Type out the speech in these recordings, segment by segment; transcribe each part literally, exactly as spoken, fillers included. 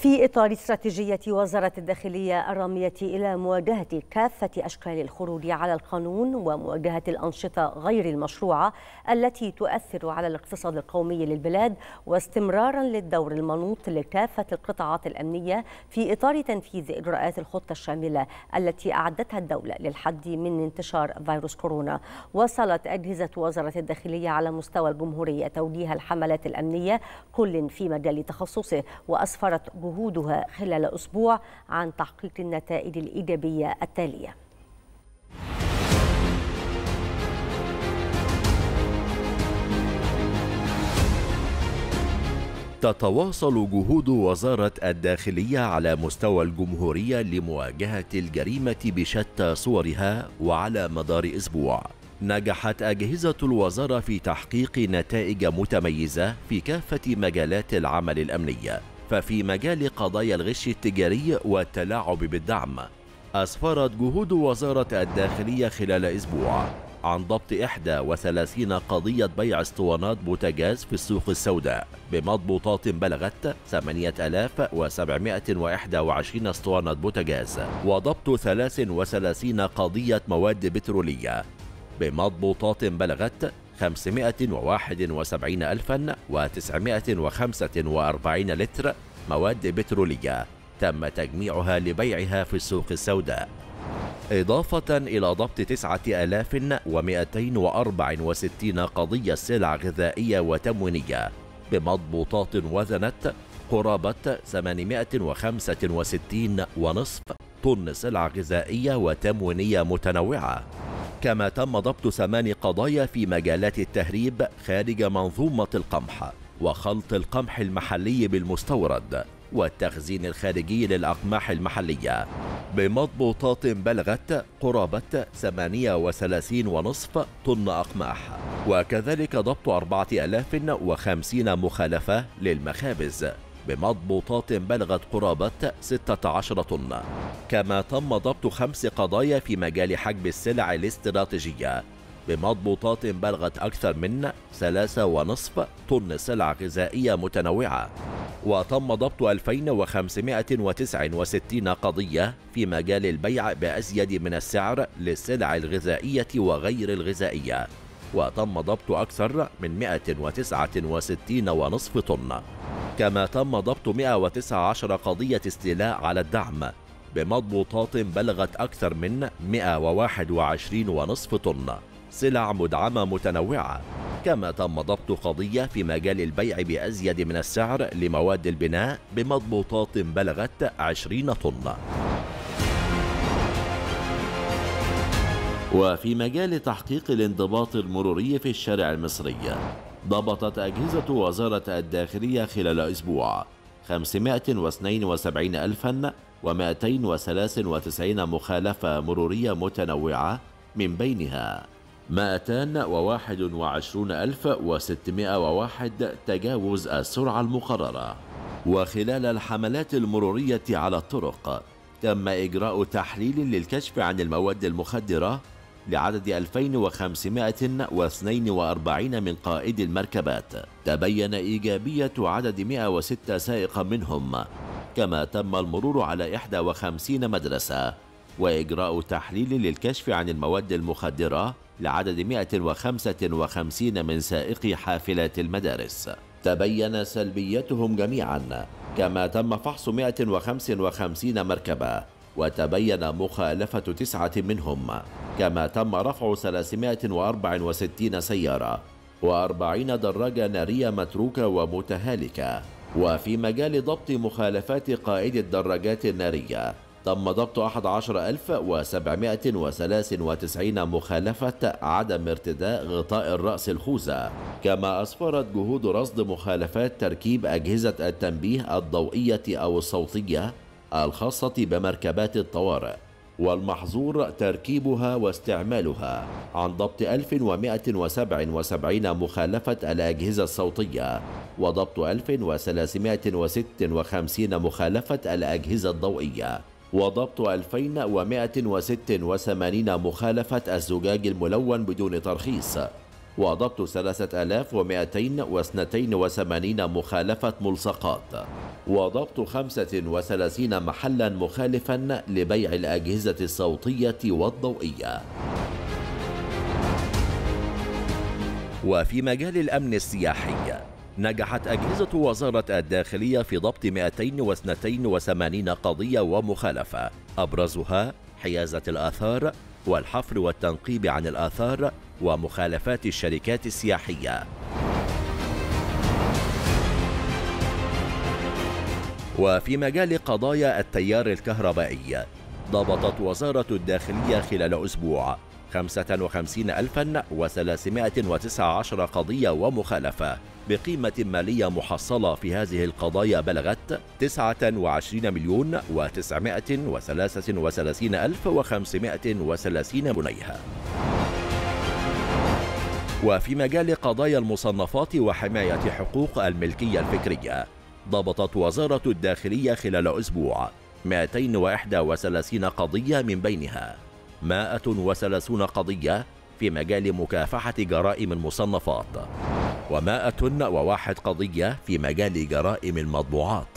في إطار استراتيجية وزارة الداخلية الرامية إلى مواجهة كافة أشكال الخروج على القانون ومواجهة الأنشطة غير المشروعة التي تؤثر على الاقتصاد القومي للبلاد، واستمرارا للدور المنوط لكافة القطاعات الأمنية في إطار تنفيذ إجراءات الخطة الشاملة التي أعدتها الدولة للحد من انتشار فيروس كورونا، وصلت أجهزة وزارة الداخلية على مستوى الجمهورية توجيه الحملات الأمنية كل في مجال تخصصه، وأسفرت جهودها خلال أسبوع عن تحقيق النتائج الإيجابية التالية. تتواصل جهود وزارة الداخلية على مستوى الجمهورية لمواجهة الجريمة بشتى صورها، وعلى مدار أسبوع نجحت أجهزة الوزارة في تحقيق نتائج متميزة في كافة مجالات العمل الأمنية. ففي مجال قضايا الغش التجاري والتلاعب بالدعم، أسفرت جهود وزارة الداخلية خلال أسبوع عن ضبط إحدى وثلاثين قضية بيع اسطوانات بوتاجاز في السوق السوداء بمضبوطات بلغت ثمانية آلاف وسبعمائة وواحد وعشرين اسطوانة بوتاجاز، وضبط ثلاث وثلاثين قضية مواد بترولية بمضبوطات بلغت خمسمائة وواحد وسبعين ألفا وتسعمائة وخمسة وأربعين لتر مواد بترولية تم تجميعها لبيعها في السوق السوداء، إضافة إلى ضبط تسعة آلاف ومائتين وأربعة وستين قضية سلع غذائية وتموينية بمضبوطات وزنت قرابة ثمانمائة وخمسة وستين ونصف طن سلع غذائية وتموينية متنوعة. كما تم ضبط ثمان قضايا في مجالات التهريب خارج منظومة القمح وخلط القمح المحلي بالمستورد والتخزين الخارجي للأقماح المحلية بمضبوطات بلغت قرابة ثمانية وثلاثين ونصف طن أقماح، وكذلك ضبط أربعة آلاف وخمسين مخالفة للمخابز بمضبوطات بلغت قرابة ستة عشر طن. كما تم ضبط خمس قضايا في مجال حجب السلع الاستراتيجية بمضبوطات بلغت أكثر من ثلاثة ونصف طن سلع غذائية متنوعة. وتم ضبط ألفين وخمسمائة وتسعة وستين قضية في مجال البيع بأزيد من السعر للسلع الغذائية وغير الغذائية، وتم ضبط أكثر من مائة وتسعة وستين ونصف طن. كما تم ضبط مائة وتسعة عشر قضية استيلاء على الدعم بمضبوطات بلغت أكثر من مائة وواحد وعشرين ونصف طن سلع مدعمة متنوعة. كما تم ضبط قضية في مجال البيع بأزيد من السعر لمواد البناء بمضبوطات بلغت عشرين طن. وفي مجال تحقيق الانضباط المروري في الشارع المصري، ضبطت أجهزة وزارة الداخلية خلال أسبوع خمسمائة واثنين وسبعين ألفا ومائتين وثلاثة وتسعين مخالفة مرورية متنوعة، من بينها مائتين وواحد وعشرين ألف وستمائة وواحد تجاوز السرعة المقررة. وخلال الحملات المرورية على الطرق تم إجراء تحليل للكشف عن المواد المخدرة لعدد ألفين وخمسمائة واثنين وأربعين من قائدي المركبات، تبين إيجابية عدد مائة وستة سائقا منهم. كما تم المرور على إحدى وخمسين مدرسة وإجراء تحليل للكشف عن المواد المخدرة لعدد مائة وخمسة وخمسين من سائقي حافلات المدارس، تبين سلبيتهم جميعا. كما تم فحص مائة وخمسة وخمسين مركبة وتبين مخالفة تسعة منهم. كما تم رفع ثلاثمائة وأربعة وستين سيارة وأربعين دراجة نارية متروكة ومتهالكة. وفي مجال ضبط مخالفات قائد الدراجات النارية تم ضبط أحد عشر ألف وسبعمائة وثلاثة وتسعين مخالفة عدم ارتداء غطاء الرأس الخوذة. كما أسفرت جهود رصد مخالفات تركيب أجهزة التنبيه الضوئية أو الصوتية الخاصة بمركبات الطوارئ والمحظور تركيبها واستعمالها عن ضبط ألف ومائة وسبعة وسبعين مخالفة الأجهزة الصوتية، وضبط ألف وثلاثمائة وستة وخمسين مخالفة الأجهزة الضوئية، وضبط ألفين ومائة وستة وثمانين مخالفة الزجاج الملون بدون ترخيص. وضبط ثلاثة آلاف ومئتين واثنين وثمانين مخالفة ملصقات، وضبط خمسة وثلاثين محلا مخالفا لبيع الأجهزة الصوتية والضوئية. وفي مجال الأمن السياحي، نجحت أجهزة وزارة الداخلية في ضبط مئتين واثنين وثمانين قضية ومخالفة، أبرزها حيازة الآثار والحفر والتنقيب عن الآثار ومخالفات الشركات السياحية. وفي مجال قضايا التيار الكهربائي، ضبطت وزارة الداخلية خلال أسبوع خمسة وخمسين ألفا وثلاثمائة وتسعة عشر قضية ومخالفة بقيمة مالية محصلة في هذه القضايا بلغت تسعة وعشرين مليون وتسعمائة وثلاثة وثلاثين ألف وخمسمائة وثلاثين جنيه. وفي مجال قضايا المصنفات وحماية حقوق الملكية الفكرية، ضبطت وزارة الداخلية خلال أسبوع مئتين وواحد وثلاثين قضية، من بينها مائة وثلاثين قضية في مجال مكافحة جرائم المصنفات، ومائة وواحد قضية في مجال جرائم المطبوعات.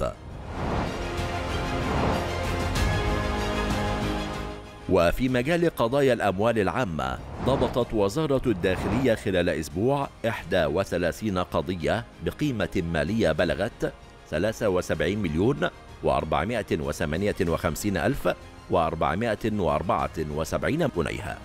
وفي مجال قضايا الأموال العامة، ضبطت وزارة الداخلية خلال أسبوع إحدى وثلاثين قضية بقيمة مالية بلغت ثلاثة وسبعين مليون وأربعمائة وثمانية وخمسين ألف وأربعمائة وأربعة وسبعين جنيه.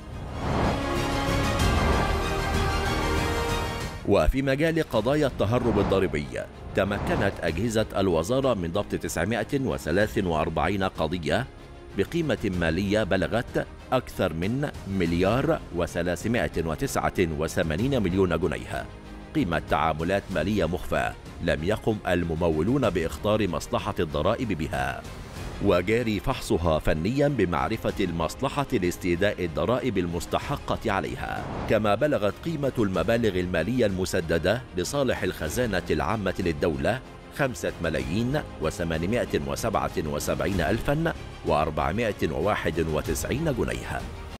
وفي مجال قضايا التهرب الضريبي، تمكنت أجهزة الوزارة من ضبط تسعمائة وثلاثة وأربعين قضية بقيمة مالية بلغت أكثر من مليار وثلاثمائة وتسعة وثمانين مليون جنيه، قيمة تعاملات مالية مخفاة لم يقم الممولون بإخطار مصلحة الضرائب بها، وجاري فحصها فنيا بمعرفة المصلحة لاستيداء الضرائب المستحقة عليها. كما بلغت قيمة المبالغ المالية المسددة لصالح الخزانة العامة للدولة خمسة ملايين وثمانمائة وسبعة وسبعين ألفا وأربعمائة وواحد وتسعين جنيها.